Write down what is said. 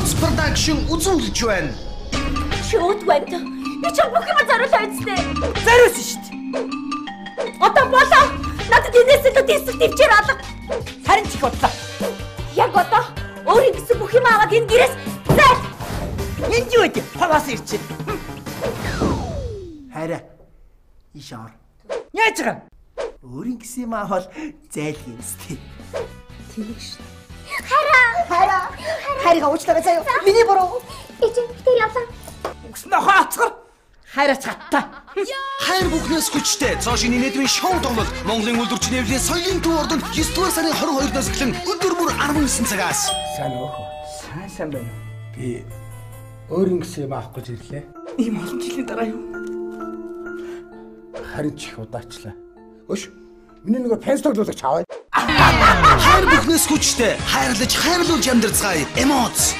Эмоц Production үзүүлж байна. Шууд байна. Би ч бүх юм зориулаа үстэй. Зориулсан шүү дээ. Одоо болоо. Надад энэс л диструктивчээр алга. Харин ч их бодлоо. Яг одоо өөрийн гэсэн бүх юм аваад энэ гэрээс зайл. Энд юу вэ? Хаваас ирчих. Хараа. Ишаар. Яаж байгаа? Өөрийн гэсэн юм авал зайлх юм сте. Тэнэг шүү. Хайрга уучлаарай заяа. Миний буруу. Эцэг тэр явлаа. Өгснөө хаацгар. Хайраа чатта. Хайр бүхнээс хүчтэй цоошин нийтмийн шоу тоглолт Монголын үйлдвэрч нэвлийн соёлын төв ордонд 9 дугаар сарын 22-наас эхлэн өдөр бүр 19 цагаас. Сайн уу? Сайн байна. Би өөрийн гэсэн юм авах гэж ирлээ. Ийм олон жилийн дараа юу? Харин ч их удаачлаа. Өш. Миний нөгөө пенс тоглоулаач аваа. Хайр бүхнээс хүчтэй хайрлаж хайрлуулж амьдрацгаая. Эмоц